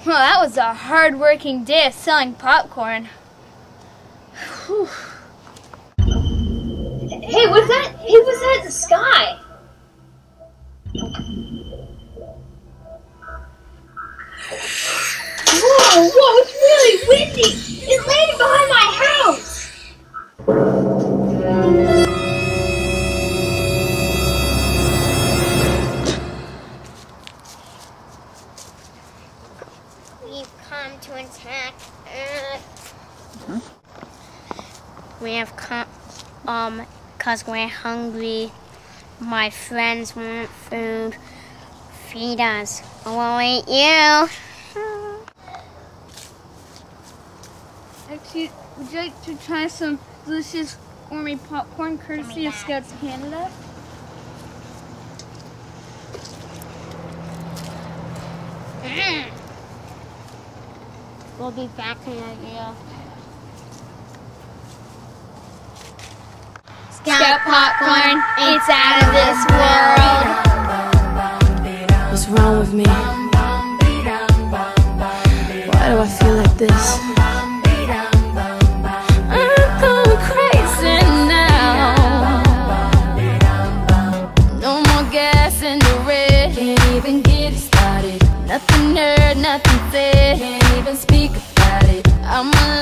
Well, that was a hard-working day of selling popcorn. Whew. Hey, what's that? Hey, what's that in the sky? Whoa, it's really windy! It's landing behind my house! We've come to attack Earth. We have come, because we're hungry. My friends want food. Feed us, or we'll eat you. Actually, would you like to try some delicious gourmet popcorn courtesy of Scouts Canada? We'll be back in a year. Scout popcorn, it's out of this world. What's wrong with me? Why do I feel like this? I'm going crazy now. No more gas in the red. Can't even get it started. Nothing heard, nothing said. Can't even speak about it. I'm